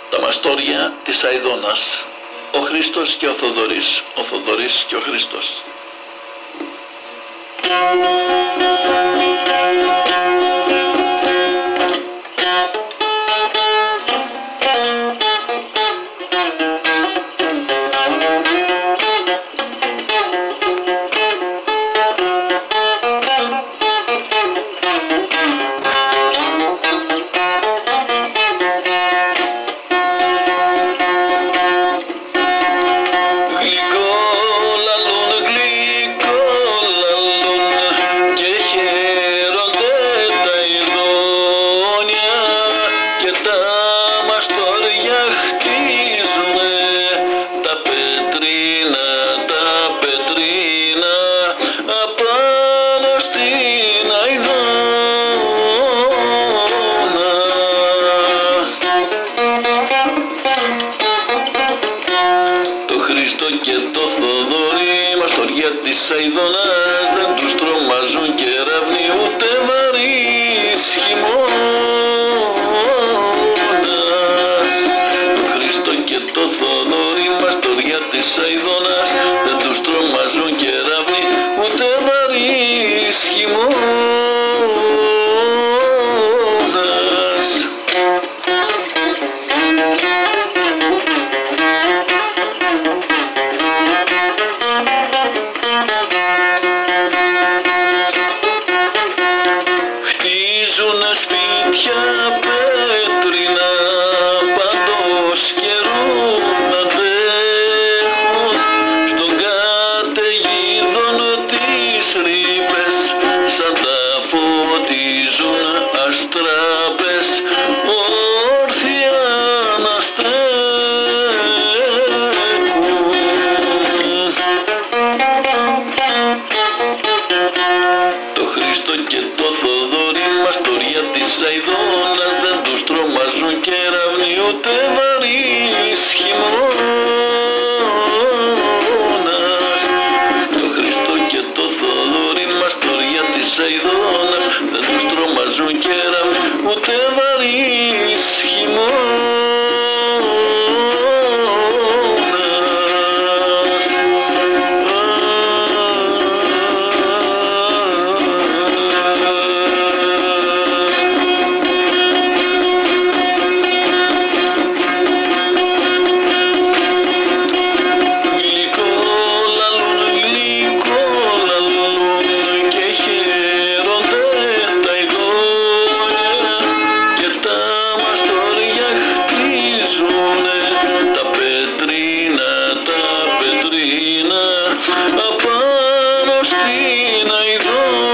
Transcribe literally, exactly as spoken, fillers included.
Τα μαστόρια της Αηδώνας. Ο Χρήστος και ο Θοδωρής. Ο Θοδωρής και ο Χρήστος. Και το Θοδωρή, μαστοριά της Αηδώνας, δεν τους τρομάζουν κεραυνοί ούτε βαρύς χειμώνας. Το Χρήστο και το Θοδωρή, μαστοριά της Αηδώνας, δεν τους τρομάζουν κεραυνοί ούτε βαρύς χειμώνας. Χτίζουνε σπίτια πέτρινα, παντός καιρού να αντέχουν, στον καταιγίδων τις ρήπες, σαν τα φωτίζουν αστράπες, όρθια να στέκουν. Το Χρήστο και το Θοδωρή, μαστοριά της Αηδώνας, δεν τους τρομάζουν κεραυνοί ούτε βαρύς χειμώνας. Το Χρήστο και το Θοδωρή, μαστοριά της Αηδώνας, δεν τους τρομάζουν κεραυνοί ούτε βαρύς χειμώνας. Απάνω στην Αηδώνα.